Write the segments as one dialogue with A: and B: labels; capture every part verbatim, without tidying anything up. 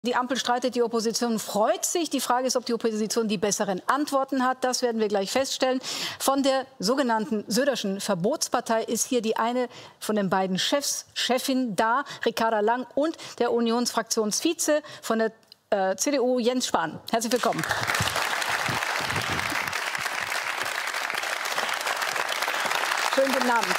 A: Die Ampel streitet, die Opposition freut sich. Die Frage ist, ob die Opposition die besseren Antworten hat. Das werden wir gleich feststellen. Von der sogenannten Söderschen Verbotspartei ist hier die eine von den beiden Chefs, Chefin da, Ricarda Lang, und der Unionsfraktionsvize von der äh, C D U, Jens Spahn. Herzlich willkommen. Schönen guten Abend.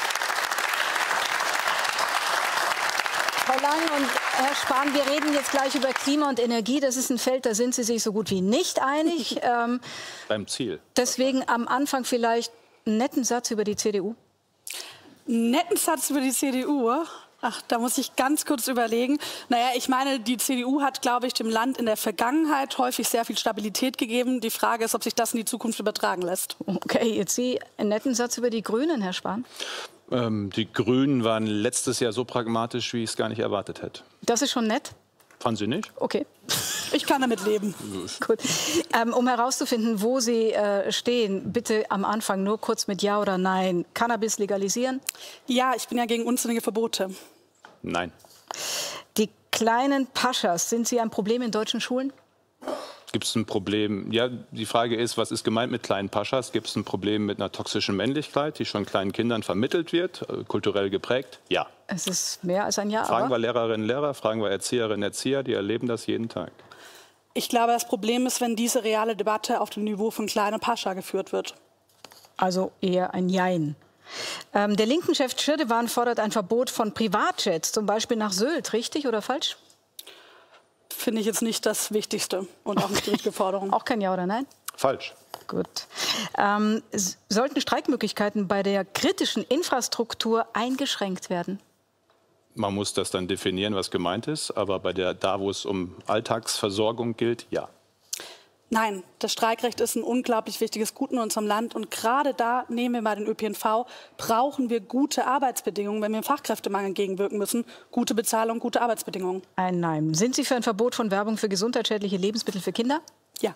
A: Frau Lang und Herr Spahn, wir reden jetzt gleich über Klima und Energie. Das ist ein Feld, da sind Sie sich so gut wie nicht einig. Ähm,
B: Beim Ziel.
A: Deswegen am Anfang vielleicht einen netten Satz über die C D U.
C: Einen netten Satz über die C D U? Ach, da muss ich ganz kurz überlegen. Naja, ich meine, die C D U hat, glaube ich, dem Land in der Vergangenheit häufig sehr viel Stabilität gegeben. Die Frage ist, ob sich das in die Zukunft übertragen lässt.
A: Okay, jetzt Sie einen netten Satz über die Grünen, Herr Spahn.
B: Ähm, die Grünen waren letztes Jahr so pragmatisch, wie ich es gar nicht erwartet hätte.
A: Das ist schon nett.
B: Fanden Sie nicht?
A: Okay.
C: Ich kann damit leben.
A: Gut. Ähm, um herauszufinden, wo Sie äh, stehen, bitte am Anfang nur kurz mit Ja oder Nein. Cannabis legalisieren?
C: Ja, ich bin ja gegen unsinnige Verbote.
B: Nein.
A: Die kleinen Paschas, sind sie ein Problem in deutschen Schulen?
B: Gibt es ein Problem? Ja, die Frage ist, was ist gemeint mit kleinen Paschas? Gibt es ein Problem mit einer toxischen Männlichkeit, die schon kleinen Kindern vermittelt wird, kulturell geprägt? Ja.
A: Es ist mehr als ein Ja.
B: Fragen
A: aber
B: wir Lehrerinnen und Lehrer, fragen wir Erzieherinnen und Erzieher, die erleben das jeden Tag.
C: Ich glaube, das Problem ist, wenn diese reale Debatte auf dem Niveau von kleiner Pascha geführt wird.
A: Also eher ein Jein. Ähm, der linken Chef Schirdewan fordert ein Verbot von Privatjets, zum Beispiel nach Sylt. Richtig oder falsch?
C: Finde ich jetzt nicht das Wichtigste und auch nicht die richtige Forderung.
A: Auch kein Ja oder Nein?
B: Falsch.
A: Gut. Ähm, sollten Streikmöglichkeiten bei der kritischen Infrastruktur eingeschränkt werden?
B: Man muss das dann definieren, was gemeint ist. Aber bei der, da, wo es um Alltagsversorgung gilt, ja.
C: Nein, das Streikrecht ist ein unglaublich wichtiges Gut in unserem Land. Und gerade da, nehmen wir mal den Ö P N V, brauchen wir gute Arbeitsbedingungen, wenn wir dem Fachkräftemangel entgegenwirken müssen. Gute Bezahlung, gute Arbeitsbedingungen.
A: Ein Nein. Sind Sie für ein Verbot von Werbung für gesundheitsschädliche Lebensmittel für Kinder?
C: Ja.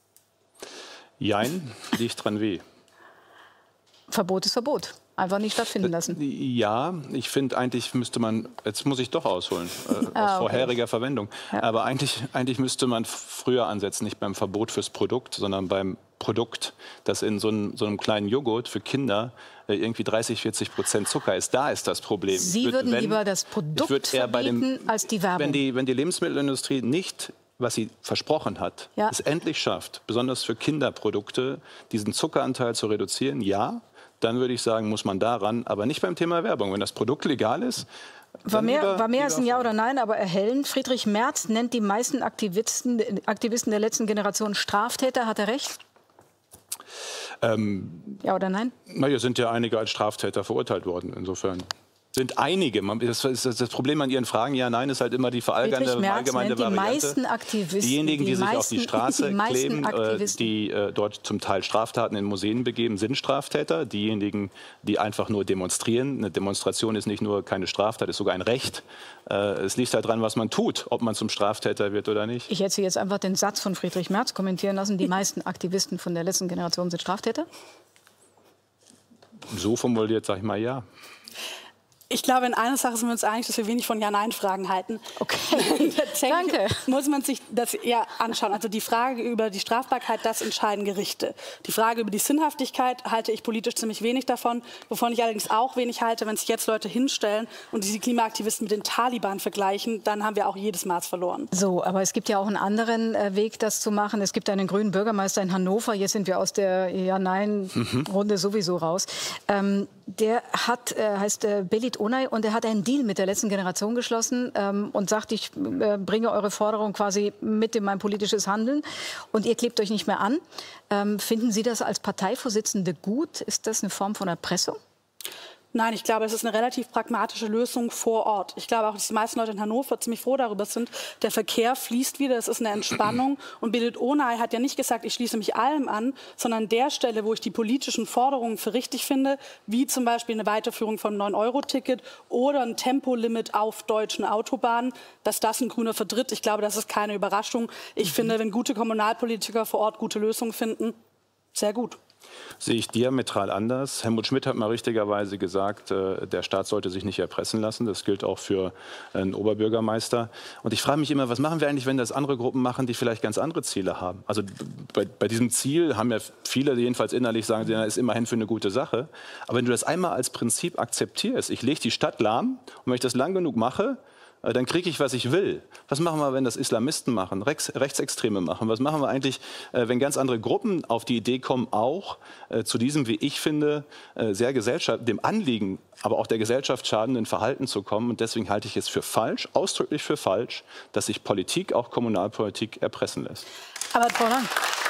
B: Jein, liegt dran weh.
A: Verbot ist Verbot. Einfach nicht stattfinden lassen.
B: Ja, ich finde, eigentlich müsste man, jetzt muss ich doch ausholen, äh, aus
A: ah, okay.
B: vorheriger Verwendung.
A: Ja.
B: Aber eigentlich, eigentlich müsste man früher ansetzen, nicht beim Verbot fürs Produkt, sondern beim Produkt, das in so einem, so einem kleinen Joghurt für Kinder äh, irgendwie dreißig, vierzig Prozent Zucker ist. Da ist das Problem.
A: Sie
B: würd,
A: würden
B: wenn,
A: lieber das Produkt verbieten
B: dem,
A: als die Werbung.
B: Wenn die, wenn die Lebensmittelindustrie nicht, was sie versprochen hat,
A: ja.
B: es endlich schafft, besonders für Kinderprodukte, diesen Zuckeranteil zu reduzieren, ja, dann würde ich sagen, muss man daran, aber nicht beim Thema Werbung. Wenn das Produkt legal ist,
A: war mehr,
B: lieber,
A: war mehr als ein Ja
B: fahren.
A: oder Nein, aber erhellend. Friedrich Merz nennt die meisten Aktivisten, Aktivisten der letzten Generation Straftäter. Hat er recht?
B: Ähm,
A: ja oder Nein?
B: Na, hier sind ja einige als Straftäter verurteilt worden. Insofern sind einige. Das, ist das Problem an Ihren Fragen, ja, nein, ist halt immer die verallgemeinerte allgemeine
A: die
B: Variante.
A: meisten Aktivisten,
B: Diejenigen, die, die sich
A: meisten,
B: auf die Straße
A: die
B: kleben, äh, die äh, dort zum Teil Straftaten in Museen begeben, sind Straftäter. Diejenigen, die einfach nur demonstrieren. Eine Demonstration ist nicht nur keine Straftat, ist sogar ein Recht. Äh, es liegt halt dran, was man tut, ob man zum Straftäter wird oder nicht.
A: Ich hätte Sie jetzt einfach den Satz von Friedrich Merz kommentieren lassen. Die meisten Aktivisten von der letzten Generation sind Straftäter?
B: So formuliert, sage ich mal, ja.
C: Ich glaube, in einer Sache sind wir uns einig, dass wir wenig von Ja-Nein-Fragen halten.
A: Okay, danke.
C: Muss man sich das eher anschauen. Also die Frage über die Strafbarkeit, das entscheiden Gerichte. Die Frage über die Sinnhaftigkeit halte ich politisch ziemlich wenig davon. Wovon ich allerdings auch wenig halte, wenn sich jetzt Leute hinstellen und diese Klimaaktivisten mit den Taliban vergleichen, dann haben wir auch jedes Maß verloren.
A: So, aber es gibt ja auch einen anderen äh, Weg, das zu machen. Es gibt einen grünen Bürgermeister in Hannover. Jetzt sind wir aus der Ja-Nein-Runde mhm. sowieso raus. Ähm, der hat, äh, heißt äh, Belit Onay, und er hat einen Deal mit der letzten Generation geschlossen ähm, und sagt, ich äh, bringe eure Forderung quasi mit in mein politisches Handeln und ihr klebt euch nicht mehr an. Ähm, finden Sie das als Parteivorsitzende gut? Ist das eine Form von Erpressung?
C: Nein, ich glaube, es ist eine relativ pragmatische Lösung vor Ort. Ich glaube auch, dass die meisten Leute in Hannover ziemlich froh darüber sind. Der Verkehr fließt wieder, es ist eine Entspannung. Und Belit Onay hat ja nicht gesagt, ich schließe mich allem an, sondern an der Stelle, wo ich die politischen Forderungen für richtig finde, wie zum Beispiel eine Weiterführung vom neun Euro Ticket oder ein Tempolimit auf deutschen Autobahnen, dass das ein Grüner vertritt. Ich glaube, das ist keine Überraschung. Ich mhm. finde, wenn gute Kommunalpolitiker vor Ort gute Lösungen finden, sehr gut.
B: Sehe ich diametral anders. Helmut Schmidt hat mal richtigerweise gesagt, äh, der Staat sollte sich nicht erpressen lassen. Das gilt auch für einen Oberbürgermeister. Und ich frage mich immer, was machen wir eigentlich, wenn das andere Gruppen machen, die vielleicht ganz andere Ziele haben? Also bei, bei diesem Ziel haben ja viele, jedenfalls innerlich sagen, das ist immerhin für eine gute Sache. Aber wenn du das einmal als Prinzip akzeptierst, ich lege die Stadt lahm und wenn ich das lang genug mache, dann kriege ich, was ich will. Was machen wir, wenn das Islamisten machen, Rechts, Rechtsextreme machen? Was machen wir eigentlich, wenn ganz andere Gruppen auf die Idee kommen, auch äh, zu diesem, wie ich finde, äh, sehr Gesellschaft, dem Anliegen, aber auch der Gesellschaft schadenden Verhalten zu kommen? Und deswegen halte ich es für falsch, ausdrücklich für falsch, dass sich Politik, auch Kommunalpolitik, erpressen lässt.
C: Aber Frau Lang,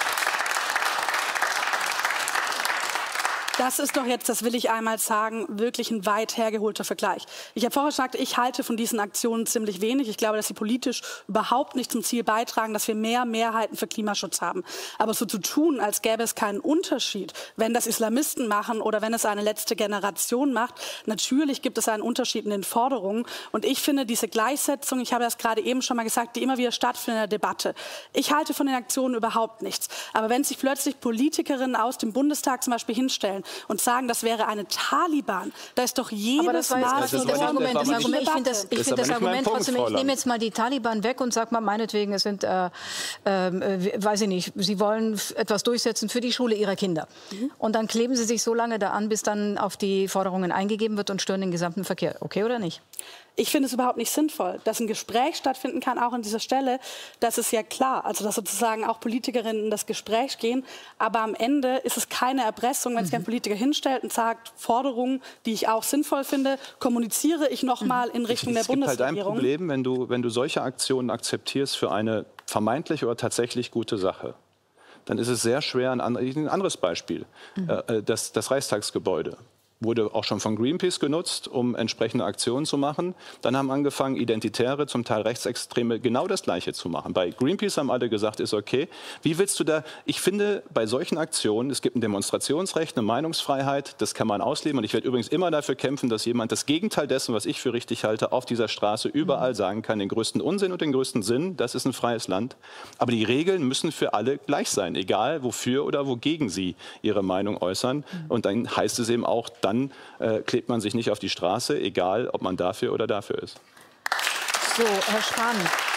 C: das ist doch jetzt, das will ich einmal sagen, wirklich ein weit hergeholter Vergleich. Ich habe vorher gesagt, ich halte von diesen Aktionen ziemlich wenig. Ich glaube, dass sie politisch überhaupt nicht zum Ziel beitragen, dass wir mehr Mehrheiten für Klimaschutz haben. Aber so zu tun, als gäbe es keinen Unterschied, wenn das Islamisten machen oder wenn es eine letzte Generation macht, natürlich gibt es einen Unterschied in den Forderungen. Und ich finde diese Gleichsetzung, ich habe das gerade eben schon mal gesagt, die immer wieder stattfindet in der Debatte. Ich halte von den Aktionen überhaupt nichts. Aber wenn sich plötzlich Politikerinnen aus dem Bundestag zum Beispiel hinstellen und sagen, das wäre eine Taliban, da ist doch jedes
A: Aber das war
C: Mal
A: jetzt, das, das Argument. Das Argument. Ich finde das, ich find das Argument trotzdem, ich nehme jetzt mal die Taliban weg und sage mal meinetwegen, es sind, äh, äh, weiß ich nicht, sie wollen etwas durchsetzen für die Schule ihrer Kinder. Mhm. Und dann kleben sie sich so lange da an, bis dann auf die Forderungen eingegeben wird und stören den gesamten Verkehr. Okay oder nicht?
C: Ich finde es überhaupt nicht sinnvoll, dass ein Gespräch stattfinden kann, auch an dieser Stelle. Das ist ja klar, also dass sozusagen auch Politikerinnen in das Gespräch gehen. Aber am Ende ist es keine Erpressung, wenn sich ein Politiker hinstellt und sagt, Forderungen, die ich auch sinnvoll finde, kommuniziere ich noch mal in Richtung
B: ich,
C: der
B: es gibt
C: Bundesregierung.
B: halt ein Problem, wenn du, wenn du solche Aktionen akzeptierst für eine vermeintlich oder tatsächlich gute Sache. Dann ist es sehr schwer, ein anderes Beispiel, mhm. äh, das, das Reichstagsgebäude. Wurde auch schon von Greenpeace genutzt, um entsprechende Aktionen zu machen. Dann haben angefangen, Identitäre, zum Teil Rechtsextreme, genau das Gleiche zu machen. Bei Greenpeace haben alle gesagt, ist okay. Wie willst du da, ich finde, bei solchen Aktionen, es gibt ein Demonstrationsrecht, eine Meinungsfreiheit, das kann man ausleben. Und ich werde übrigens immer dafür kämpfen, dass jemand das Gegenteil dessen, was ich für richtig halte, auf dieser Straße überall sagen kann, den größten Unsinn und den größten Sinn, das ist ein freies Land. Aber die Regeln müssen für alle gleich sein, egal wofür oder wogegen sie ihre Meinung äußern. Und dann heißt es eben auch, dann Dann äh, klebt man sich nicht auf die Straße, egal ob man dafür oder dafür ist.
A: So, Herr Spahn,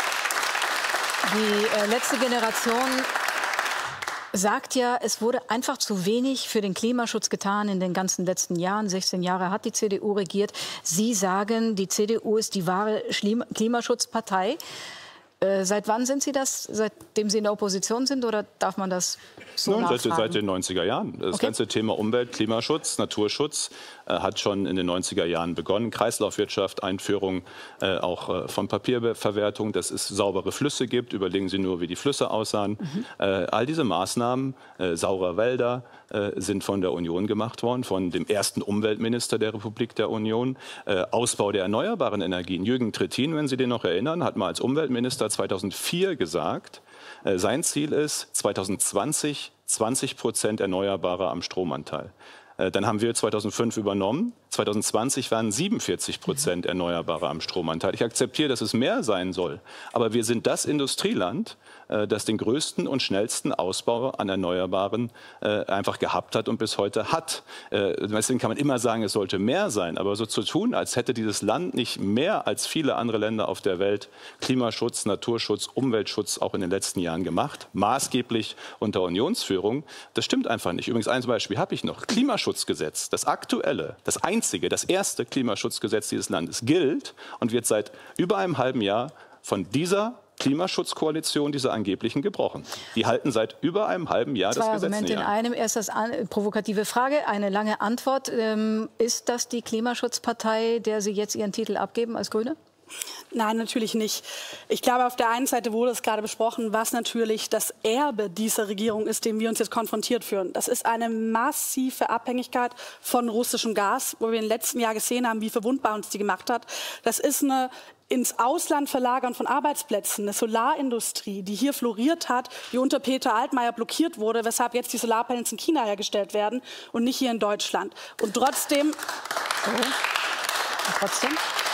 A: die äh, letzte Generation sagt ja, es wurde einfach zu wenig für den Klimaschutz getan in den ganzen letzten Jahren. sechzehn Jahre hat die C D U regiert. Sie sagen, die C D U ist die wahre Klimaschutzpartei. Äh, seit wann sind Sie das? Seitdem Sie in der Opposition sind, oder darf man das so
B: Nein,
A: nachfragen?
B: seit, seit den neunziger Jahren. Das
A: Okay.
B: ganze Thema Umwelt, Klimaschutz, Naturschutz äh, hat schon in den neunziger Jahren begonnen. Kreislaufwirtschaft, Einführung äh, auch äh, von Papierverwertung, dass es saubere Flüsse gibt. Überlegen Sie nur, wie die Flüsse aussahen. Mhm. Äh, all diese Maßnahmen, äh, saure Wälder, äh, sind von der Union gemacht worden, von dem ersten Umweltminister der Republik der Union. Äh, Ausbau der erneuerbaren Energien. Jürgen Trittin, wenn Sie den noch erinnern, hat mal als Umweltminister zweitausendvier gesagt, äh, sein Ziel ist zweitausendzwanzig zwanzig Prozent Erneuerbare am Stromanteil. Äh, dann haben wir zweitausendfünf übernommen. zweitausendzwanzig waren siebenundvierzig Prozent Erneuerbare am Stromanteil. Ich akzeptiere, dass es mehr sein soll. Aber wir sind das Industrieland, äh, das den größten und schnellsten Ausbau an Erneuerbaren äh, einfach gehabt hat und bis heute hat. Äh, deswegen kann man immer sagen, es sollte mehr sein. Aber so zu tun, als hätte dieses Land nicht mehr als viele andere Länder auf der Welt Klimaschutz, Naturschutz, Umweltschutz auch in den letzten Jahren gemacht, maßgeblich unter Unionsführung, das stimmt einfach nicht. Übrigens, ein Beispiel habe ich noch. Klimaschutzgesetz, das aktuelle, das einzige, das erste Klimaschutzgesetz dieses Landes gilt und wird seit über einem halben Jahr von dieser Klimaschutzkoalition, dieser angeblichen, gebrochen. Die halten seit über einem halben Jahr das
A: Zwei
B: Gesetz
A: Argumente
B: nicht
A: in
B: ein.
A: einem. Erst das an, provokative Frage, eine lange Antwort. Ähm, ist das die Klimaschutzpartei, der Sie jetzt Ihren Titel abgeben als Grüne?
C: Nein, natürlich nicht. Ich glaube, auf der einen Seite wurde es gerade besprochen, was natürlich das Erbe dieser Regierung ist, dem wir uns jetzt konfrontiert fühlen. Das ist eine massive Abhängigkeit von russischem Gas, wo wir im letzten Jahr gesehen haben, wie verwundbar uns die gemacht hat. Das ist eine ins Ausland verlagern von Arbeitsplätzen, eine Solarindustrie, die hier floriert hat, die unter Peter Altmaier blockiert wurde, weshalb jetzt die Solarpanels in China hergestellt werden und nicht hier in Deutschland. Und trotzdem...
A: Und trotzdem?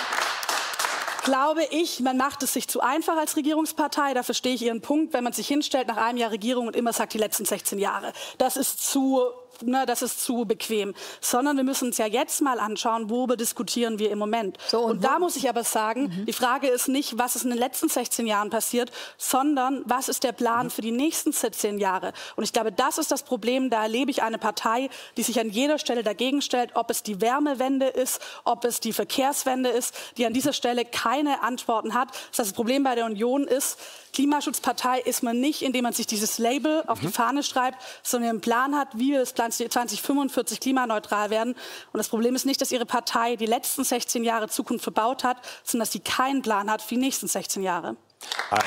C: Glaube ich, man macht es sich zu einfach als Regierungspartei. Da verstehe ich Ihren Punkt, wenn man sich hinstellt nach einem Jahr Regierung und immer sagt, die letzten sechzehn Jahre. Das ist zu ne, das ist zu bequem. Sondern wir müssen uns ja jetzt mal anschauen, worüber diskutieren wir im Moment. So, und, und da muss ich aber sagen, mhm. die Frage ist nicht, was ist in den letzten sechzehn Jahren passiert, sondern was ist der Plan mhm. für die nächsten siebzehn Jahre. Und ich glaube, das ist das Problem. Da erlebe ich eine Partei, die sich an jeder Stelle dagegen stellt, ob es die Wärmewende ist, ob es die Verkehrswende ist, die an dieser Stelle keine Antworten hat. Das heißt, das Problem bei der Union ist, Klimaschutzpartei ist man nicht, indem man sich dieses Label auf mhm. die Fahne schreibt, sondern einen Plan hat, wie wir zwanzig fünfundvierzig klimaneutral werden. Und das Problem ist nicht, dass Ihre Partei die letzten sechzehn Jahre Zukunft verbaut hat, sondern dass sie keinen Plan hat für die nächsten sechzehn Jahre.
B: Also.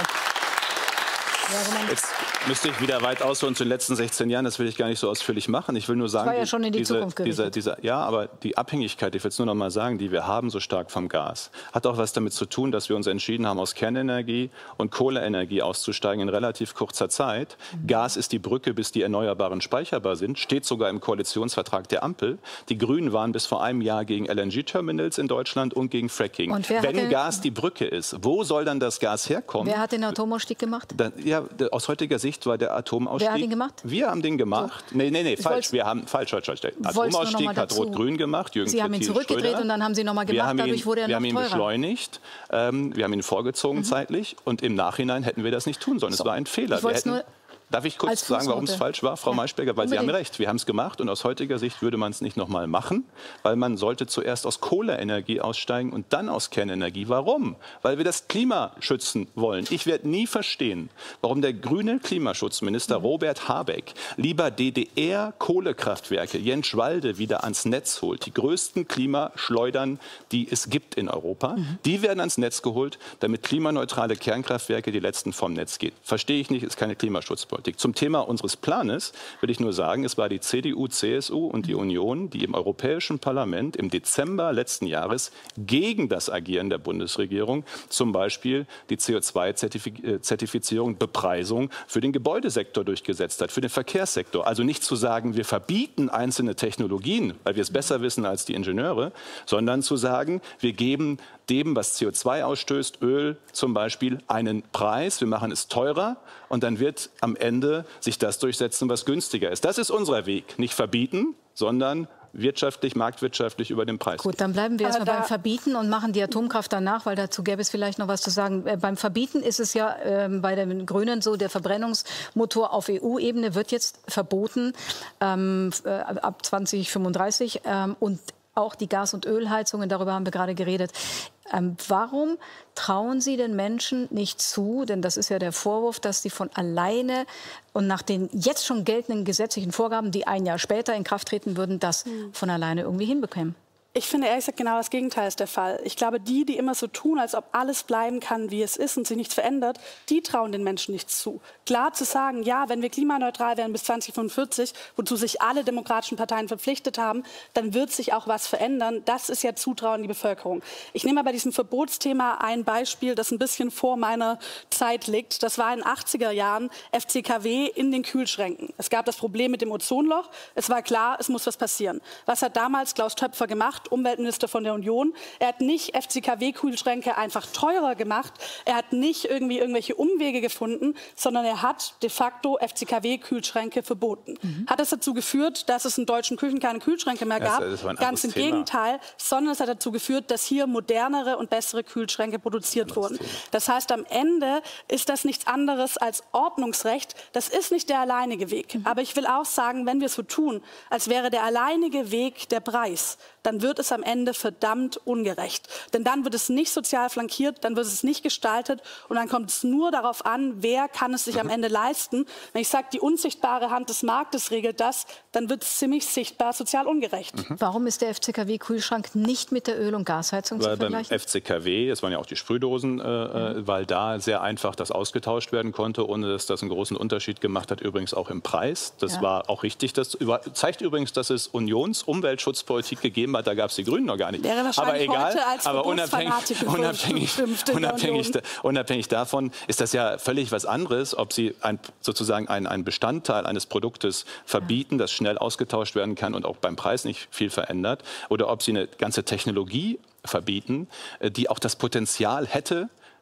B: Jetzt müsste ich wieder weit ausholen zu den letzten sechzehn Jahren. Das will ich gar nicht so ausführlich machen. Ich will nur sagen,
A: das war ja schon in die
B: diese,
A: Zukunft
B: diese, diese, ja, aber die Abhängigkeit, ich will es nur noch mal sagen, die wir haben so stark vom Gas, hat auch was damit zu tun, dass wir uns entschieden haben, aus Kernenergie und Kohleenergie auszusteigen in relativ kurzer Zeit. Mhm. Gas ist die Brücke, bis die Erneuerbaren speicherbar sind, steht sogar im Koalitionsvertrag der Ampel. Die Grünen waren bis vor einem Jahr gegen L N G-Terminals in Deutschland und gegen Fracking. Und Wenn den, Gas die Brücke ist, wo soll dann das Gas herkommen?
A: Wer hat den Atomausstieg gemacht?
B: Dann, ja, aus heutiger Sicht war der Atomausstieg...
A: Wer hat ihn gemacht?
B: Wir haben den gemacht. So. Nee, nee, nee, falsch. Wir haben, falsch, falsch, falsch. Der Atomausstieg hat Rot-Grün gemacht. Jürgen
A: Sie haben ihn zurückgedreht
B: Schröder.
A: Und dann haben Sie noch mal gemacht.
B: Ihn,
A: Dadurch wurde er
B: wir
A: noch
B: haben ihn
A: teurer.
B: beschleunigt. Ähm, wir haben ihn vorgezogen mhm. zeitlich. Und im Nachhinein hätten wir das nicht tun sollen. Es so. war ein Fehler. Wir hätten, Darf ich kurz sagen, warum es falsch war, Frau ja. Maischberger? Weil Unbedingt. Sie haben recht, wir haben es gemacht und aus heutiger Sicht würde man es nicht noch mal machen, weil man sollte zuerst aus Kohleenergie aussteigen und dann aus Kernenergie. Warum? Weil wir das Klima schützen wollen. Ich werde nie verstehen, warum der grüne Klimaschutzminister mhm. Robert Habeck lieber D D R-Kohlekraftwerke Jenschwalde wieder ans Netz holt. Die größten Klimaschleudern, die es gibt in Europa, mhm. die werden ans Netz geholt, damit klimaneutrale Kernkraftwerke die letzten vom Netz gehen. Verstehe ich nicht, ist keine Klimaschutzpolitik. Zum Thema unseres Planes will ich nur sagen, es war die C D U, C S U und die Union, die im Europäischen Parlament im Dezember letzten Jahres gegen das Agieren der Bundesregierung zum Beispiel die C O zwei Zertifizierung, Bepreisung für den Gebäudesektor durchgesetzt hat, für den Verkehrssektor. Also nicht zu sagen, wir verbieten einzelne Technologien, weil wir es besser wissen als die Ingenieure, sondern zu sagen, wir geben dem, was C O zwei ausstößt, Öl zum Beispiel, einen Preis. Wir machen es teurer und dann wird am Ende sich das durchsetzen, was günstiger ist. Das ist unser Weg. Nicht verbieten, sondern wirtschaftlich, marktwirtschaftlich über den Preis.
A: Gut, dann bleiben wir erstmal beim Verbieten und machen die Atomkraft danach, weil dazu gäbe es vielleicht noch was zu sagen. Äh, beim Verbieten ist es ja äh, bei den Grünen so, der Verbrennungsmotor auf E U-Ebene wird jetzt verboten ähm, äh, ab zwanzig fünfunddreißig ähm, und auch die Gas- und Ölheizungen, darüber haben wir gerade geredet. Ähm, warum trauen Sie den Menschen nicht zu, denn das ist ja der Vorwurf, dass sie von alleine und nach den jetzt schon geltenden gesetzlichen Vorgaben, die ein Jahr später in Kraft treten würden, das mhm. von alleine irgendwie hinbekämen?
C: Ich finde ehrlich gesagt, genau das Gegenteil ist der Fall. Ich glaube, die, die immer so tun, als ob alles bleiben kann, wie es ist und sich nichts verändert, die trauen den Menschen nichts zu. Klar zu sagen, ja, wenn wir klimaneutral werden bis zwanzig fünfundvierzig, wozu sich alle demokratischen Parteien verpflichtet haben, dann wird sich auch was verändern. Das ist ja Zutrauen in die Bevölkerung. Ich nehme mal bei diesem Verbotsthema ein Beispiel, das ein bisschen vor meiner Zeit liegt. Das war in den achtziger Jahren F C K W in den Kühlschränken. Es gab das Problem mit dem Ozonloch. Es war klar, es muss was passieren. Was hat damals Klaus Töpfer gemacht? Umweltminister von der Union. Er hat nicht F C K W-Kühlschränke einfach teurer gemacht. Er hat nicht irgendwie irgendwelche Umwege gefunden, sondern er hat de facto F C K W-Kühlschränke verboten. Mhm. Hat das dazu geführt, dass es in deutschen Küchen keine Kühlschränke mehr gab? Das, das Ganz im Thema. Gegenteil, sondern es hat dazu geführt, dass hier modernere und bessere Kühlschränke produziert wurden. Thema. Das heißt, am Ende ist das nichts anderes als Ordnungsrecht. Das ist nicht der alleinige Weg. Mhm. Aber ich will auch sagen, wenn wir es so tun, als wäre der alleinige Weg der Preis, dann wird es am Ende verdammt ungerecht. Denn dann wird es nicht sozial flankiert, dann wird es nicht gestaltet und dann kommt es nur darauf an, wer kann es sich mhm. am Ende leisten. Wenn ich sage, die unsichtbare Hand des Marktes regelt das, dann wird es ziemlich sichtbar sozial ungerecht.
A: Mhm. Warum ist der F C K W-Kühlschrank nicht mit der Öl- und Gasheizung
B: weil
A: zu vergleichen?
B: Beim F C K W, das waren ja auch die Sprühdosen, äh, mhm. weil da sehr einfach das ausgetauscht werden konnte, ohne dass das einen großen Unterschied gemacht hat, übrigens auch im Preis. Das ja. war auch richtig. Das zeigt übrigens, dass es Unions-Umweltschutzpolitik gegeben hat. Da gab es die Grünen noch gar nicht. Aber egal, aber unabhängig, unabhängig, unabhängig, unabhängig davon ist das ja völlig was anderes, ob Sie ein, sozusagen einen, einen Bestandteil eines Produktes verbieten, das schnell ausgetauscht werden kann und auch beim Preis nicht viel verändert, oder ob Sie eine ganze Technologie verbieten, die auch das Potenzial hätte,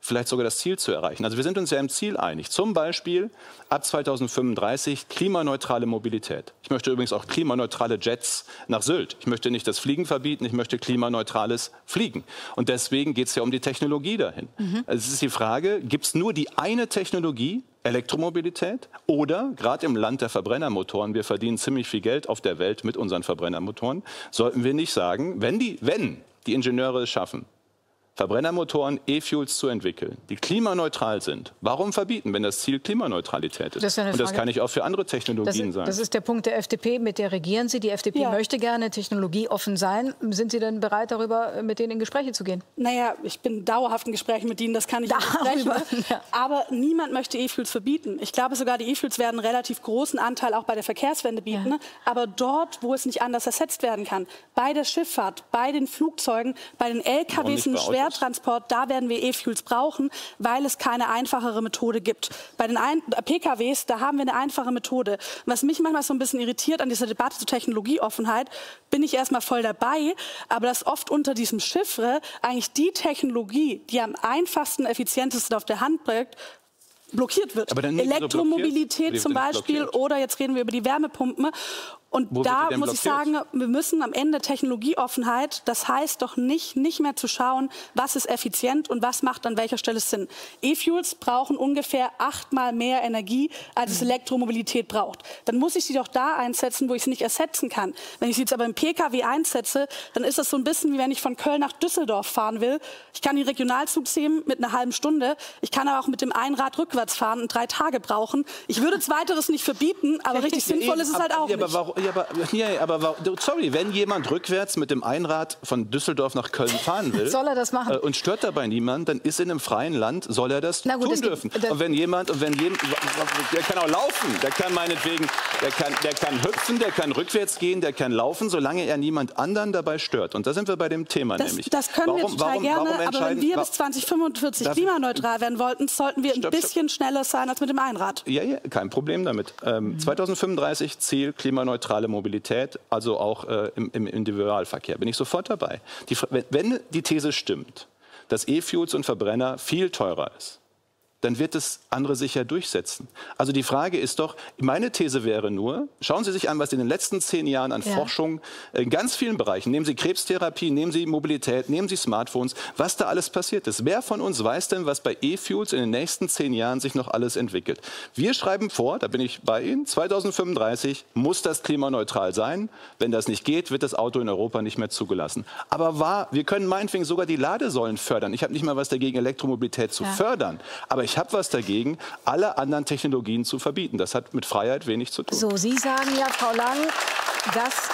B: vielleicht sogar das Ziel zu erreichen. Also wir sind uns ja im Ziel einig. Zum Beispiel ab zweitausendfünfunddreißig klimaneutrale Mobilität. Ich möchte übrigens auch klimaneutrale Jets nach Sylt. Ich möchte nicht das Fliegen verbieten, ich möchte klimaneutrales Fliegen. Und deswegen geht es ja um die Technologie dahin. Mhm. Also es ist die Frage, gibt es nur die eine Technologie, Elektromobilität, oder gerade im Land der Verbrennermotoren, wir verdienen ziemlich viel Geld auf der Welt mit unseren Verbrennermotoren, sollten wir nicht sagen, wenn die, wenn die Ingenieure es schaffen, Verbrennermotoren, E-Fuels zu entwickeln, die klimaneutral sind. Warum verbieten, wenn das Ziel Klimaneutralität ist? Das ist ja eine Frage. Und das kann ich auch für andere Technologien
A: das,
B: sein.
A: Das ist der Punkt der F D P, mit der regieren Sie. Die F D P ja. möchte gerne technologieoffen sein. Sind Sie denn bereit, darüber mit denen in Gespräche zu gehen?
C: Naja, ich bin dauerhaft in Gesprächen mit Ihnen, das kann ich nicht versprechen. Ja. Aber niemand möchte E-Fuels verbieten. Ich glaube sogar, die E-Fuels werden einen relativ großen Anteil auch bei der Verkehrswende bieten. Ja. Aber dort, wo es nicht anders ersetzt werden kann, bei der Schifffahrt, bei den Flugzeugen, bei den L K Ws und Schwer Transport, da werden wir E-Fuels brauchen, weil es keine einfachere Methode gibt. Bei den P K Ws, da haben wir eine einfache Methode. Was mich manchmal so ein bisschen irritiert an dieser Debatte zur Technologieoffenheit, bin ich erstmal voll dabei, aber dass oft unter diesem Chiffre eigentlich die Technologie, die am einfachsten, effizientesten auf der Hand bleibt, blockiert wird. Elektromobilität zum Beispiel, oder jetzt reden wir über die Wärmepumpen. Und Wo da muss blockiert? ich sagen, wir müssen am Ende Technologieoffenheit, das heißt doch nicht, nicht mehr zu schauen, was ist effizient und was macht an welcher Stelle Sinn. E-Fuels brauchen ungefähr achtmal mehr Energie, als es Elektromobilität braucht. Dann muss ich sie doch da einsetzen, wo ich sie nicht ersetzen kann. Wenn ich sie jetzt aber im P K W einsetze, dann ist das so ein bisschen wie wenn ich von Köln nach Düsseldorf fahren will. Ich kann den Regionalzug sehen mit einer halben Stunde. Ich kann aber auch mit dem Einrad rückwärts fahren und drei Tage brauchen. Ich würde Zweiteres nicht verbieten, aber richtig ja, sinnvoll ist es halt auch
B: ja,
C: nicht.
B: Ja, aber, ja, aber sorry, wenn jemand rückwärts mit dem Einrad von Düsseldorf nach Köln fahren will
A: soll er das machen?
B: Äh, und stört dabei niemand, dann ist in einem freien Land, soll er das
A: gut,
B: tun
A: das
B: dürfen.
A: Gibt,
B: und wenn jemand, und wenn jemand, der kann auch laufen, der kann meinetwegen, der kann, der kann hüpfen, der kann rückwärts gehen, der kann laufen, solange er niemand anderen dabei stört. Und da sind wir bei dem Thema
C: das,
B: nämlich.
C: Das können warum, wir total
B: warum,
C: gerne,
B: warum
C: aber wenn wir bis zweitausendfünfundvierzig klimaneutral werden wollten, sollten wir ein stopp, bisschen stopp. schneller sein als mit dem Einrad.
B: Ja, ja, kein Problem damit. Ähm, mhm. zweitausendfünfunddreißig Ziel klimaneutrale Mobilität, also auch äh, im, im Individualverkehr. Bin ich sofort dabei. Die, wenn die These stimmt, dass E-Fuels und Verbrenner viel teurer ist, dann wird es andere sicher durchsetzen. Also die Frage ist doch, meine These wäre nur, schauen Sie sich an, was in den letzten zehn Jahren an ja. Forschung in ganz vielen Bereichen, nehmen Sie Krebstherapie, nehmen Sie Mobilität, nehmen Sie Smartphones, was da alles passiert ist. Wer von uns weiß denn, was bei E-Fuels in den nächsten zehn Jahren sich noch alles entwickelt? Wir schreiben vor, da bin ich bei Ihnen, zweitausendfünfunddreißig muss das klimaneutral sein. Wenn das nicht geht, wird das Auto in Europa nicht mehr zugelassen. Aber wahr, wir können meinetwegen sogar die Ladesäulen fördern. Ich habe nicht mal was dagegen, Elektromobilität zu ja. fördern. Aber ich Ich habe was dagegen, alle anderen Technologien zu verbieten. Das hat mit Freiheit wenig zu tun.
A: So, Sie sagen ja, Frau Lang, dass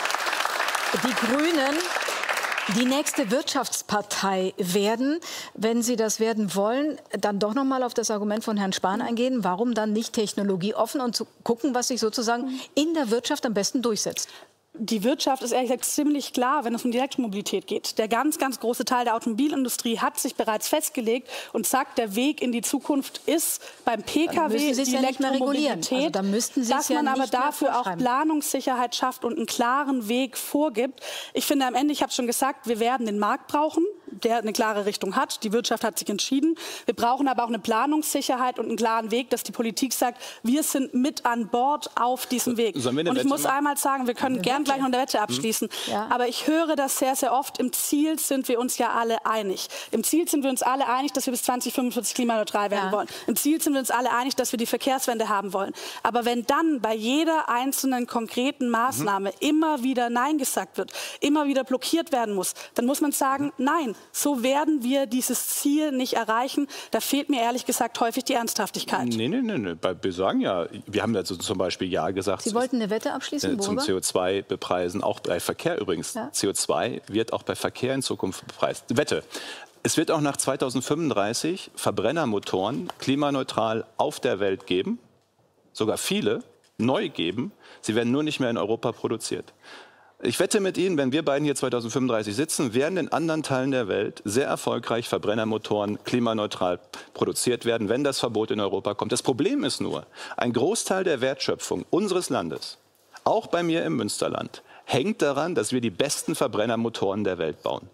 A: die Grünen die nächste Wirtschaftspartei werden. Wenn Sie das werden wollen, dann doch noch mal auf das Argument von Herrn Spahn eingehen. Warum dann nicht technologieoffen und zu gucken, was sich sozusagen in der Wirtschaft am besten durchsetzt?
C: Die Wirtschaft ist ehrlich gesagt ziemlich klar, wenn es um die Elektromobilität geht. Der ganz, ganz große Teil der Automobilindustrie hat sich bereits festgelegt und sagt, der Weg in die Zukunft ist beim P K W die
A: ja
C: Elektromobilität,
A: also da müssten Sie
C: dass
A: ja
C: man aber dafür auch Planungssicherheit schafft und einen klaren Weg vorgibt. Ich finde am Ende, ich habe schon gesagt, wir werden den Markt brauchen, der eine klare Richtung hat. Die Wirtschaft hat sich entschieden. Wir brauchen aber auch eine Planungssicherheit und einen klaren Weg, dass die Politik sagt, wir sind mit an Bord auf diesem Weg. Und ich muss machen? einmal sagen, wir können gern gleich noch eine Wette abschließen. Hm. Ja. Aber ich höre das sehr, sehr oft. Im Ziel sind wir uns ja alle einig. Im Ziel sind wir uns alle einig, dass wir bis zweitausendfünfundvierzig klimaneutral werden ja. wollen. Im Ziel sind wir uns alle einig, dass wir die Verkehrswende haben wollen. Aber wenn dann bei jeder einzelnen konkreten Maßnahme mhm. immer wieder Nein gesagt wird, immer wieder blockiert werden muss, dann muss man sagen, nein, so werden wir dieses Ziel nicht erreichen. Da fehlt mir ehrlich gesagt häufig die Ernsthaftigkeit.
B: Nee, nee, nee, nee. Wir sagen ja, wir haben dazu zum Beispiel Ja gesagt.
A: Sie wollten eine Wette abschließen,
B: äh, zum C O zwei bepreisen, auch bei Verkehr übrigens. Ja. C O zwei wird auch bei Verkehr in Zukunft bepreist. Wette. Es wird auch nach zweitausendfünfunddreißig Verbrennermotoren klimaneutral auf der Welt geben, sogar viele neu geben. Sie werden nur nicht mehr in Europa produziert. Ich wette mit Ihnen, wenn wir beiden hier zweitausendfünfunddreißig sitzen, werden in anderen Teilen der Welt sehr erfolgreich Verbrennermotoren klimaneutral produziert werden, wenn das Verbot in Europa kommt. Das Problem ist nur, ein Großteil der Wertschöpfung unseres Landes, auch bei mir im Münsterland, hängt daran, dass wir die besten Verbrennermotoren der Welt bauen.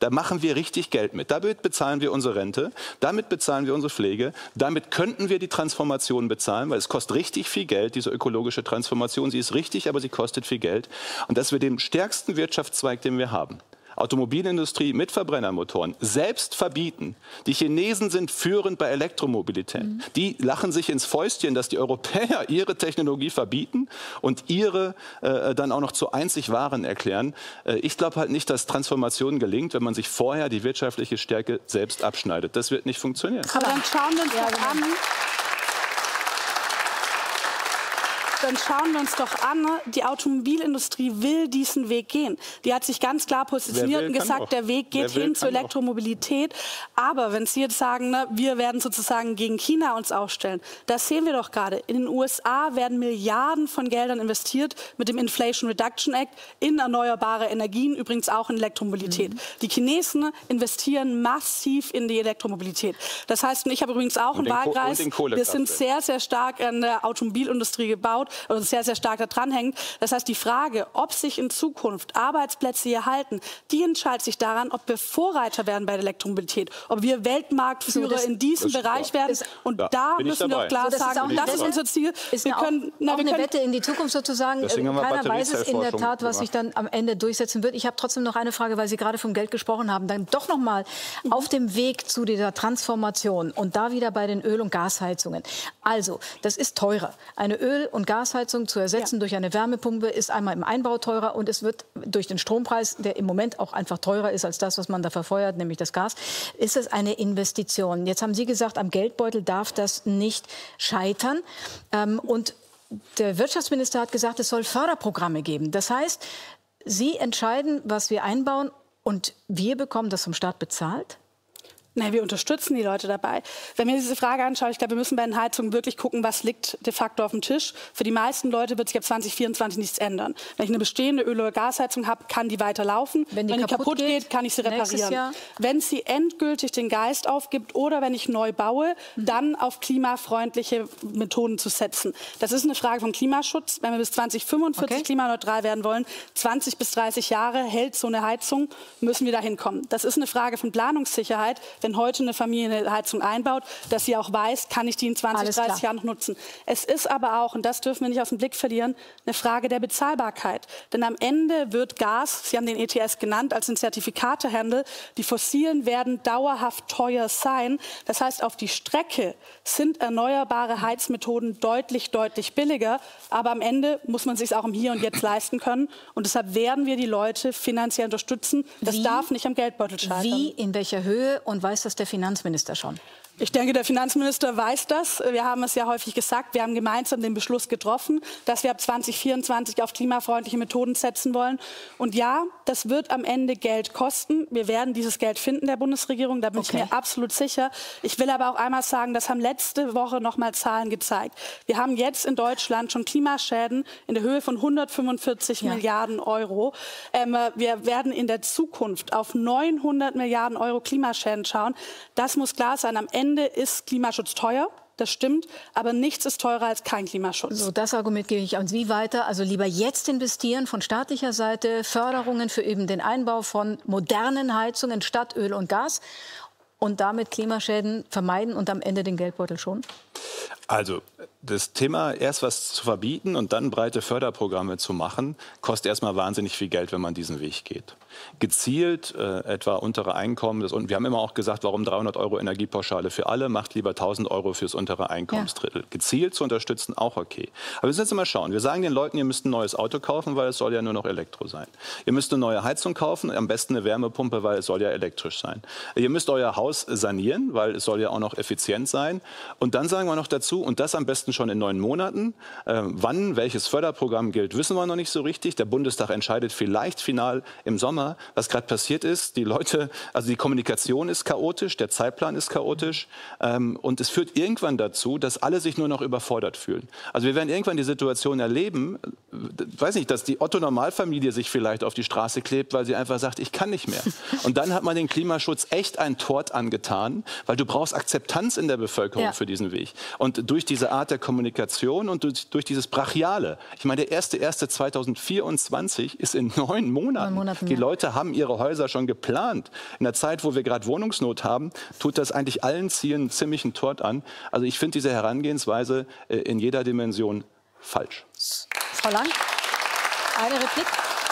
B: Da machen wir richtig Geld mit. Damit bezahlen wir unsere Rente, damit bezahlen wir unsere Pflege, damit könnten wir die Transformation bezahlen, weil es kostet richtig viel Geld, diese ökologische Transformation. Sie ist richtig, aber sie kostet viel Geld. Und dass wir den stärksten Wirtschaftszweig, den wir haben, Automobilindustrie mit Verbrennermotoren selbst verbieten. Die Chinesen sind führend bei Elektromobilität. Mhm. Die lachen sich ins Fäustchen, dass die Europäer ihre Technologie verbieten und ihre äh, dann auch noch zu einzig Wahren erklären. Äh, ich glaube halt nicht, dass Transformation gelingt, wenn man sich vorher die wirtschaftliche Stärke selbst abschneidet. Das wird nicht funktionieren.
C: Aber dann schauen wir uns ja, doch an. Dann schauen wir uns doch an, die Automobilindustrie will diesen Weg gehen. Die hat sich ganz klar positioniert will, und gesagt, auch. der Weg geht will, hin zur Elektromobilität. Auch. Aber wenn Sie jetzt sagen, ne, wir werden sozusagen gegen China uns aufstellen, das sehen wir doch gerade. In den U S A werden Milliarden von Geldern investiert mit dem Inflation Reduction Act in erneuerbare Energien, übrigens auch in Elektromobilität. Mhm. Die Chinesen investieren massiv in die Elektromobilität. Das heißt, und ich habe übrigens auch einen Wahlkreis, wir sind sehr, sehr stark an der Automobilindustrie gebaut, oder sehr, sehr stark daran hängt. Das heißt, die Frage, ob sich in Zukunft Arbeitsplätze hier halten, die entscheidet sich daran, ob wir Vorreiter werden bei der Elektromobilität, ob wir Weltmarktführer so, das, in diesem Bereich werden. Ist, und ja, da müssen wir auch klar so, sagen, und das ist unser Ziel.
A: Ist wir können, auch, na, auch wir eine können, Wette in die Zukunft sozusagen. Keiner weiß es in der Tat, was sich dann am Ende durchsetzen wird. Ich habe trotzdem noch eine Frage, weil Sie gerade vom Geld gesprochen haben. Dann doch noch mal mhm. auf dem Weg zu dieser Transformation und da wieder bei den Öl- und Gasheizungen. Also, das ist teurer. Eine Öl- und Gasheizung Gasheizung zu ersetzen ja. durch eine Wärmepumpe ist einmal im Einbau teurer und es wird durch den Strompreis, der im Moment auch einfach teurer ist als das, was man da verfeuert, nämlich das Gas, ist es eine Investition. Jetzt haben Sie gesagt, am Geldbeutel darf das nicht scheitern. Ähm, und der Wirtschaftsminister hat gesagt, es soll Förderprogramme geben. Das heißt, Sie entscheiden, was wir einbauen und wir bekommen das vom Staat bezahlt?
C: Nein, wir unterstützen die Leute dabei. Wenn wir diese Frage anschauen, ich glaube, wir müssen bei den Heizungen wirklich gucken, was liegt de facto auf dem Tisch. Für die meisten Leute wird sich ab zwanzig vierundzwanzig nichts ändern. Wenn ich eine bestehende Öl- oder Gasheizung habe, kann die weiterlaufen. Wenn die, wenn die kaputt, kaputt geht, geht, kann ich sie reparieren. Wenn sie endgültig den Geist aufgibt oder wenn ich neu baue, mhm. dann auf klimafreundliche Methoden zu setzen. Das ist eine Frage von Klimaschutz. Wenn wir bis zwanzig fünfundvierzig okay. klimaneutral werden wollen, zwanzig bis dreißig Jahre hält so eine Heizung, müssen wir dahin kommen. Das ist eine Frage von Planungssicherheit. Wenn heute eine Familie eine Heizung einbaut, dass sie auch weiß, kann ich die in zwanzig, dreißig Jahren noch nutzen. Es ist aber auch, und das dürfen wir nicht aus dem Blick verlieren, eine Frage der Bezahlbarkeit. Denn am Ende wird Gas, Sie haben den E T S genannt, als ein Zertifikatehandel, die Fossilen werden dauerhaft teuer sein. Das heißt, auf die Strecke sind erneuerbare Heizmethoden deutlich, deutlich billiger. Aber am Ende muss man es sich auch im Hier und Jetzt leisten können. Und deshalb werden wir die Leute finanziell unterstützen. Das Wie? darf nicht am Geldbeutel scheitern.
A: Wie, in welcher Höhe und weiß das der Finanzminister schon?
C: Ich denke, der Finanzminister weiß das. Wir haben es ja häufig gesagt. Wir haben gemeinsam den Beschluss getroffen, dass wir ab zwanzig vierundzwanzig auf klimafreundliche Methoden setzen wollen. Und ja, das wird am Ende Geld kosten. Wir werden dieses Geld finden, der Bundesregierung. Da bin okay. ich mir absolut sicher. Ich will aber auch einmal sagen, das haben letzte Woche noch mal Zahlen gezeigt. Wir haben jetzt in Deutschland schon Klimaschäden in der Höhe von hundertfünfundvierzig ja. Milliarden Euro. Ähm, wir werden in der Zukunft auf neunhundert Milliarden Euro Klimaschäden schauen. Das muss klar sein. Am Ende ist Klimaschutz teuer, das stimmt, aber nichts ist teurer als kein Klimaschutz.
A: So, das Argument gebe ich an Sie weiter. Also lieber jetzt investieren von staatlicher Seite, Förderungen für eben den Einbau von modernen Heizungen statt Öl und Gas und damit Klimaschäden vermeiden und am Ende den Geldbeutel schonen?
B: Also das Thema, erst was zu verbieten und dann breite Förderprogramme zu machen, kostet erstmal wahnsinnig viel Geld, wenn man diesen Weg geht. Gezielt äh, etwa untere Einkommen, das, und wir haben immer auch gesagt, warum dreihundert Euro Energiepauschale für alle, macht lieber tausend Euro fürs untere Einkommensdrittel. Ja. Gezielt zu unterstützen, auch okay. Aber wir müssen jetzt mal schauen. Wir sagen den Leuten, ihr müsst ein neues Auto kaufen, weil es soll ja nur noch Elektro sein. Ihr müsst eine neue Heizung kaufen, am besten eine Wärmepumpe, weil es soll ja elektrisch sein. Ihr müsst euer Haus sanieren, weil es soll ja auch noch effizient sein. Und dann sagen wir noch dazu, und das am besten schon in neun Monaten. Äh, wann welches Förderprogramm gilt, wissen wir noch nicht so richtig. Der Bundestag entscheidet vielleicht final im Sommer. Was gerade passiert ist, die Leute, also die Kommunikation ist chaotisch, der Zeitplan ist chaotisch ähm, und es führt irgendwann dazu, dass alle sich nur noch überfordert fühlen. Also wir werden irgendwann die Situation erleben, weiß nicht, dass die Otto-Normalfamilie sich vielleicht auf die Straße klebt, weil sie einfach sagt, ich kann nicht mehr. Und dann hat man den Klimaschutz echt einen Tort angetan, weil du brauchst Akzeptanz in der Bevölkerung ja. für diesen Weg. Und durch diese Art der Kommunikation und durch, durch dieses Brachiale. Ich meine, der erste erste zweitausendvierundzwanzig ist in neun Monaten. Neun Monaten Die ja. Leute haben ihre Häuser schon geplant. In der Zeit, wo wir gerade Wohnungsnot haben, tut das eigentlich allen Zielen ziemlich einen Tort an. Also ich finde diese Herangehensweise äh, in jeder Dimension falsch.
A: Frau Lang, eine Replik.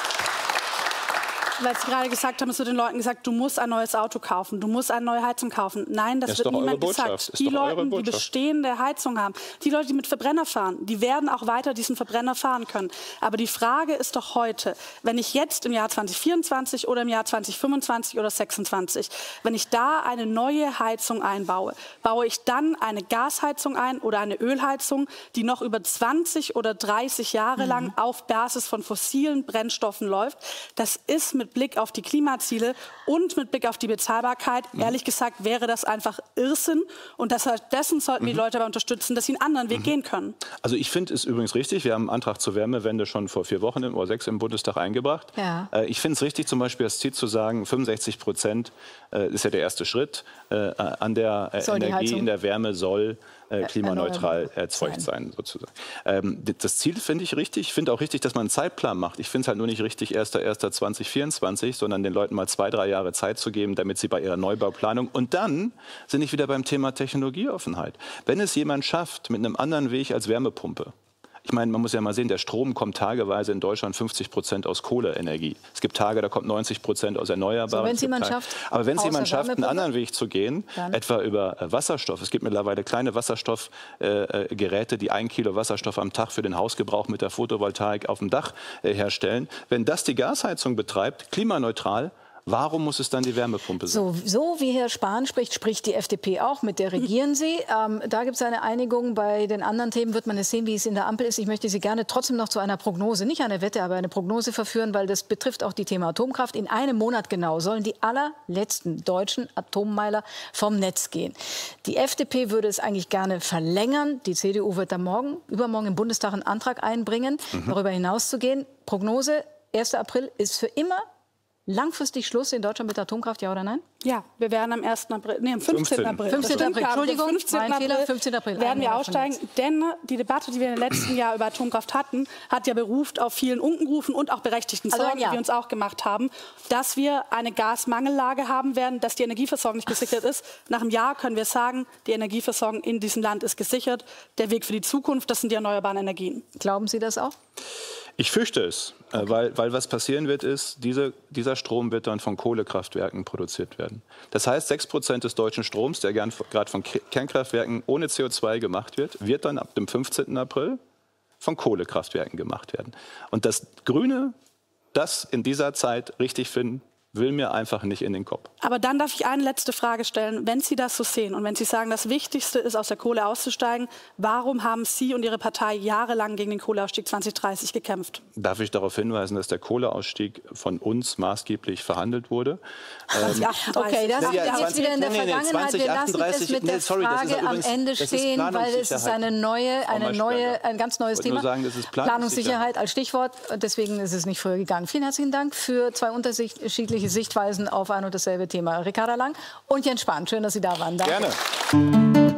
C: Weil Sie gerade gesagt haben, es wird den Leuten gesagt, du musst ein neues Auto kaufen, du musst eine neue Heizung kaufen. Nein, das, das wird niemand gesagt. Die Leute, die bestehende Heizung haben, die Leute, die mit Verbrenner fahren, die werden auch weiter diesen Verbrenner fahren können. Aber die Frage ist doch heute, wenn ich jetzt im Jahr zweitausendvierundzwanzig oder im Jahr zweitausendfünfundzwanzig oder zweitausendsechsundzwanzig, wenn ich da eine neue Heizung einbaue, baue ich dann eine Gasheizung ein oder eine Ölheizung, die noch über zwanzig oder dreißig Jahre mhm. lang auf Basis von fossilen Brennstoffen läuft. Das ist mit Blick auf die Klimaziele und mit Blick auf die Bezahlbarkeit, mhm. ehrlich gesagt, wäre das einfach Irrsinn. Und dessen sollten mhm. die Leute aber unterstützen, dass sie einen anderen Weg mhm. gehen können.
B: Also ich finde es übrigens richtig, wir haben einen Antrag zur Wärmewende schon vor vier Wochen oder sechs im Bundestag eingebracht. Ja. Äh, ich finde es richtig, zum Beispiel das Ziel zu sagen, fünfundsechzig Prozent äh, ist ja der erste Schritt, äh, an der äh, Energie in der Wärme soll Äh, klimaneutral erzeugt sein, sozusagen. Ähm, das Ziel finde ich richtig. Ich finde auch richtig, dass man einen Zeitplan macht. Ich finde es halt nur nicht richtig, erster erster zweitausendvierundzwanzig, sondern den Leuten mal zwei, drei Jahre Zeit zu geben, damit sie bei ihrer Neubauplanung... Und dann sind ich wieder beim Thema Technologieoffenheit. Wenn es jemand schafft, mit einem anderen Weg als Wärmepumpe, ich meine, man muss ja mal sehen, der Strom kommt tageweise in Deutschland fünfzig Prozent aus Kohleenergie. Es gibt Tage, da kommt neunzig Prozent aus Erneuerbaren.
A: So, wenn es jemand schafft,
B: aber wenn es jemand schafft, einen anderen Weg zu gehen, dann etwa über äh, Wasserstoff. Es gibt mittlerweile kleine Wasserstoffgeräte, äh, die ein Kilo Wasserstoff am Tag für den Hausgebrauch mit der Photovoltaik auf dem Dach äh, herstellen. Wenn das die Gasheizung betreibt, klimaneutral, warum muss es dann die Wärmepumpe sein?
A: So, so wie Herr Spahn spricht, spricht die F D P auch, mit der regieren Sie. Ähm, da gibt es eine Einigung. Bei den anderen Themen wird man es sehen, wie es in der Ampel ist. Ich möchte Sie gerne trotzdem noch zu einer Prognose, nicht eine Wette, aber eine Prognose verführen, weil das betrifft auch die Thema Atomkraft. In einem Monat genau sollen die allerletzten deutschen Atommeiler vom Netz gehen. Die F D P würde es eigentlich gerne verlängern. Die C D U wird da morgen, übermorgen im Bundestag einen Antrag einbringen, mhm. darüber hinaus zu gehen. Prognose, erster April ist für immer langfristig Schluss in Deutschland mit Atomkraft, ja oder nein?
C: Ja, wir werden am ersten April, nee, am fünfzehnten April.
A: fünfzehnten April, Entschuldigung,
C: fünfzehnten April, Fehler, fünfzehnten April werden wir aussteigen. Denn die Debatte, die wir im letzten Jahr über Atomkraft hatten, hat ja beruft auf vielen Unkenrufen und auch berechtigten Sorgen, also, ja. die wir uns auch gemacht haben, dass wir eine Gasmangellage haben werden, dass die Energieversorgung nicht gesichert ist. Nach einem Jahr können wir sagen, die Energieversorgung in diesem Land ist gesichert. Der Weg für die Zukunft, das sind die erneuerbaren Energien.
A: Glauben Sie das auch?
B: Ich fürchte es, okay. weil, weil was passieren wird, ist, diese, dieser Strom wird dann von Kohlekraftwerken produziert werden. Das heißt, sechs Prozent des deutschen Stroms, der gerade von Kernkraftwerken ohne C O zwei gemacht wird, wird dann ab dem fünfzehnten April von Kohlekraftwerken gemacht werden. Und das Grüne, das in dieser Zeit richtig finden, will mir einfach nicht in den Kopf.
C: Aber dann darf ich eine letzte Frage stellen. Wenn Sie das so sehen und wenn Sie sagen, das Wichtigste ist, aus der Kohle auszusteigen, warum haben Sie und Ihre Partei jahrelang gegen den Kohleausstieg zwanzig dreißig gekämpft?
B: Darf ich darauf hinweisen, dass der Kohleausstieg von uns maßgeblich verhandelt wurde?
A: Ähm, okay, das ist ja, jetzt wieder in der nee, nee, Vergangenheit. Wir lassen es mit der nee, sorry, Frage übrigens, am Ende stehen, weil es ist eine neue, eine neue, ein ganz neues Thema.
B: Sagen, das ist
A: Planungssicherheit als Stichwort. Deswegen ist es nicht früher gegangen. Vielen herzlichen Dank für zwei unterschiedliche Sichtweisen auf ein und dasselbe Thema. Ricarda Lang und Jens Spahn. Schön, dass Sie da waren. Danke.
B: Gerne.